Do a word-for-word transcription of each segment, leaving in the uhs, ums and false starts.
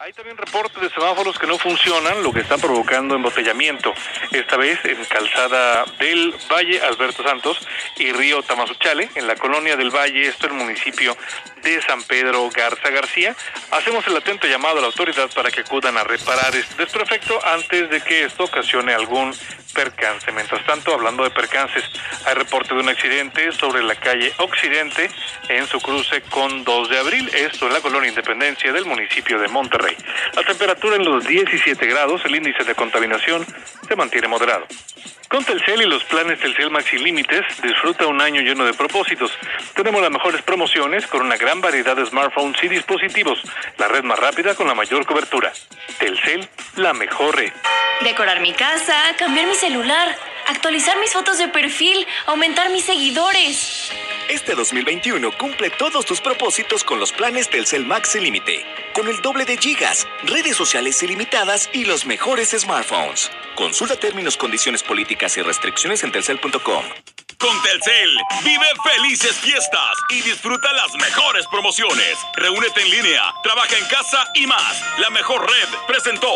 Hay también reportes de semáforos que no funcionan, lo que está provocando embotellamiento. Esta vez en Calzada del Valle, Alberto Santos, y Río Tamazunchale, en la colonia del Valle, esto en el municipio de San Pedro Garza García. Hacemos el atento llamado a la autoridad para que acudan a reparar este desperfecto antes de que esto ocasione algún percance. Mientras tanto, hablando de percances, hay reporte de un accidente sobre la calle Occidente en su cruce con dos de abril, esto en la colonia Independencia del municipio de Monterrey. La temperatura en los diecisiete grados, el índice de contaminación se mantiene moderado. Con Telcel y los planes Telcel Max sin límites, disfruta un año lleno de propósitos. Tenemos las mejores promociones con una gran variedad de smartphones y dispositivos, la red más rápida con la mayor cobertura. Telcel, la mejor red. Decorar mi casa, cambiar mi celular, actualizar mis fotos de perfil, aumentar mis seguidores. Este dos mil veintiuno cumple todos tus propósitos con los planes Telcel Max sin límite, con el doble de gigas, redes sociales ilimitadas y los mejores smartphones. Consulta términos, condiciones, políticas y restricciones en telcel punto com. Con Telcel, vive felices fiestas y disfruta las mejores promociones. Reúnete en línea, trabaja en casa y más. La mejor red presentó.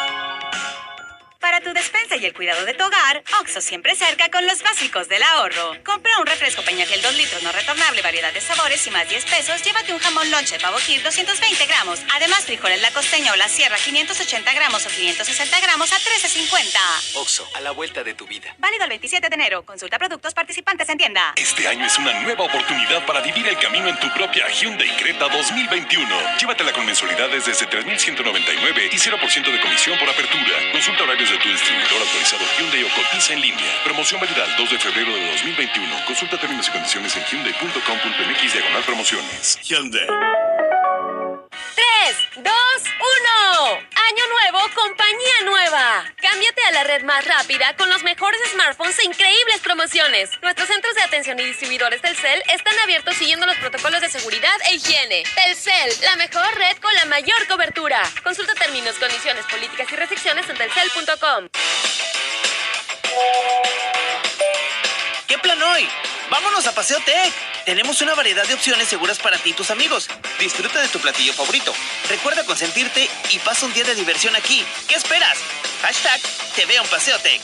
Para tu despensa y el cuidado de tu hogar, Oxxo siempre cerca con los básicos del ahorro. Compra un refresco Peñafiel dos litros no retornable, variedad de sabores y más diez pesos. Llévate un jamón lonche Pavo Gil doscientos veinte gramos. Además, frijoles La Costeña o La Sierra quinientos ochenta gramos o quinientos sesenta gramos a trece cincuenta. Oxxo, a la vuelta de tu vida. Válido el veintisiete de enero. Consulta productos participantes en tienda. Este año es una nueva oportunidad para vivir el camino en tu propia Hyundai Creta dos mil veintiuno. Llévatela con mensualidades desde tres mil ciento noventa y nueve y cero por ciento de comisión por apertura. Consulta horarios de tu distribuidor autorizado Hyundai o cotiza en línea. Promoción válida el dos de febrero de dos mil veintiuno. Consulta términos y condiciones en hyundai punto com punto m x diagonal promociones. Hyundai. tres, dos, uno. Año nuevo, compañía nueva. Cámbiate a la red más rápida con los mejores smartphones e increíbles promociones. Nuestros centros de atención y distribuidores Telcel están abiertos siguiendo los protocolos de seguridad e higiene. Telcel, la mejor red con la mayor cobertura. Consulta términos, condiciones, políticas y restricciones en telcel punto com. ¿Qué plan hoy? ¡Vámonos a Paseo Tech! Tenemos una variedad de opciones seguras para ti y tus amigos. Disfruta de tu platillo favorito. Recuerda consentirte y pasa un día de diversión aquí. ¿Qué esperas? Hashtag Te veo en Paseo Tech.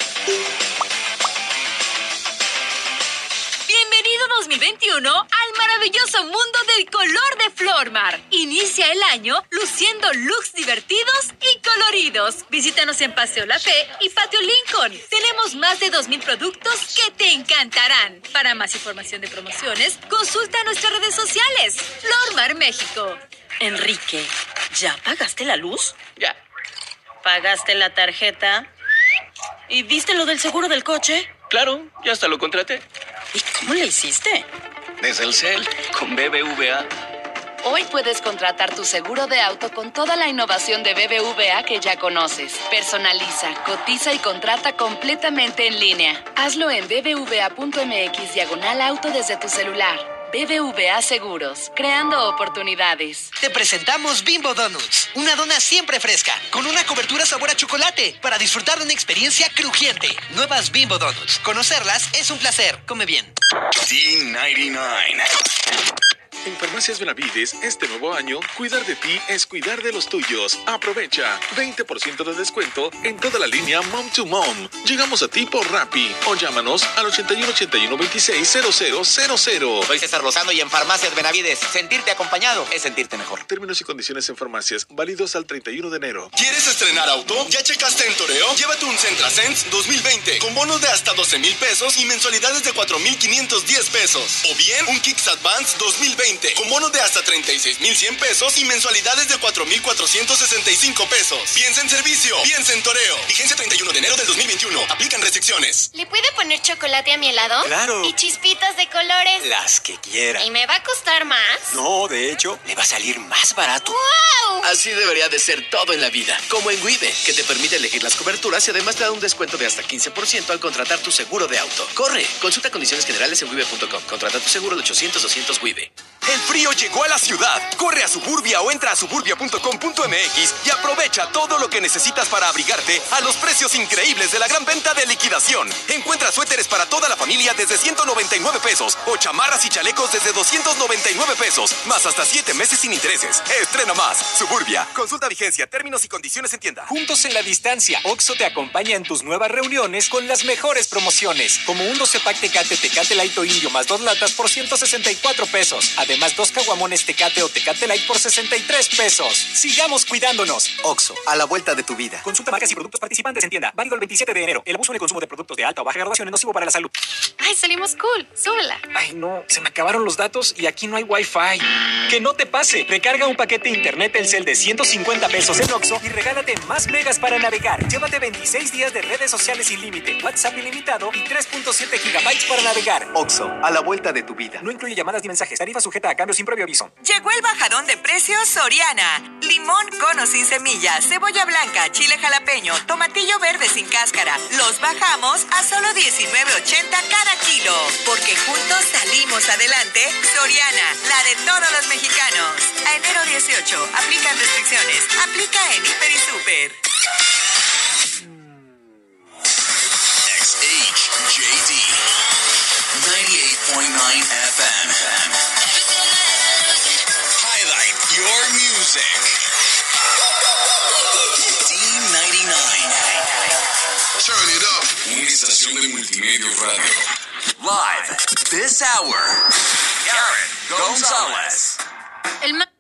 Bienvenido dos mil veintiuno al maravilloso mundo del color de Flormar. Inicia el año luciendo looks divertidos y coloridos. Visítanos en Paseo La Fe y Patio Lincoln. Tenemos más de dos mil productos que te encantarán. Para más información de promociones, consulta nuestras redes sociales. Flormar México. Enrique, ¿ya pagaste la luz? Ya. ¿Pagaste la tarjeta? ¿Y viste lo del seguro del coche? Claro, ya hasta lo contraté. ¿Y cómo le hiciste? Desde el cel, con B B V A. Hoy puedes contratar tu seguro de auto con toda la innovación de B B V A que ya conoces. Personaliza, cotiza y contrata completamente en línea. Hazlo en b b v a punto m x diagonal auto desde tu celular. B B V A Seguros, creando oportunidades. Te presentamos Bimbo Donuts, una dona siempre fresca, con una cobertura sabor a chocolate, para disfrutar de una experiencia crujiente. Nuevas Bimbo Donuts. Conocerlas es un placer. Come bien. D noventa y nueve. En Farmacias Benavides, este nuevo año, cuidar de ti es cuidar de los tuyos. Aprovecha veinte por ciento de descuento en toda la línea Mom to Mom. Llegamos a ti por Rappi o llámanos al ochenta y uno, ochenta y uno, veintiséis, cero cero cero cero. Soy César Lozano y en Farmacias Benavides, sentirte acompañado es sentirte mejor. Términos y condiciones en farmacias, válidos al treinta y uno de enero. ¿Quieres estrenar auto? ¿Ya checaste en Toreo? Llévate un Sentra Sense dos mil veinte con bonos de hasta doce mil pesos y mensualidades de cuatro mil quinientos diez pesos. O bien un Kicks Advance dos mil veinte con bonos de hasta treinta y seis mil cien pesos y mensualidades de cuatro mil cuatrocientos sesenta y cinco pesos. Piensa en servicio, piensa en Toreo. Vigencia treinta y uno de enero del dos mil veintiuno. Aplican restricciones. ¿Le puedo poner chocolate a mi helado? ¡Claro! ¿Y chispitas de colores? Las que quiera. ¿Y me va a costar más? No, de hecho, le va a salir más barato. ¡Wow! Así debería de ser todo en la vida. Como en Wibe, que te permite elegir las coberturas y además te da un descuento de hasta quince por ciento al contratar tu seguro de auto. ¡Corre! Consulta condiciones generales en wibe punto com. Contrata tu seguro de ochocientos, doscientos Wibe. El frío llegó a la ciudad. Corre a Suburbia o entra a suburbia punto com punto m x y aprovecha todo lo que necesitas para abrigarte a los precios increíbles de la gran venta de liquidación. Encuentra suéteres para toda la familia desde ciento noventa y nueve pesos o chamarras y chalecos desde doscientos noventa y nueve pesos, más hasta siete meses sin intereses. Estrena más. Suburbia. Consulta vigencia, términos y condiciones en tienda. Juntos en la distancia, Oxxo te acompaña en tus nuevas reuniones con las mejores promociones, como un doce pack Tecate Tecate Light o Indio más dos latas por ciento sesenta y cuatro pesos. Además, dos caguamones Tecate o Tecate Light por sesenta y tres pesos. Sigamos cuidándonos. Oxxo, a la vuelta de tu vida. Consulta marcas y productos participantes en tienda. Válido el veintisiete de enero. El abuso en el consumo de productos de alta o baja graduación es nocivo para la salud. Ay, salimos cool. Súbela. Ay, no. Se me acabaron los datos y aquí no hay Wi-Fi. Que no te pase. Recarga un paquete internet Telcel de ciento cincuenta pesos en Oxxo y regálate más megas para navegar. Llévate veintiséis días de redes sociales sin límite, WhatsApp ilimitado y tres punto siete gigabytes para navegar. Oxxo, a la vuelta de tu vida. No incluye llamadas ni mensajes. Tarifa sujeta a cambio sin previo aviso. Llegó el bajadón de precios Soriana. Limón cono sin semillas, cebolla blanca, chile jalapeño, tomatillo verde sin cáscara. Los bajamos a solo diecinueve ochenta cada kilo. Porque juntos salimos adelante. Soriana, la de todos los mexicanos. A enero dieciocho, aplican restricciones. Aplica en Hiper y Super. X H J D ninety-eight point nine F M. Highlight your music. D ninety-nine. Turn it up. Una estación de Multimedios Radio. Live this hour. Garrett Gonzalez. El ma-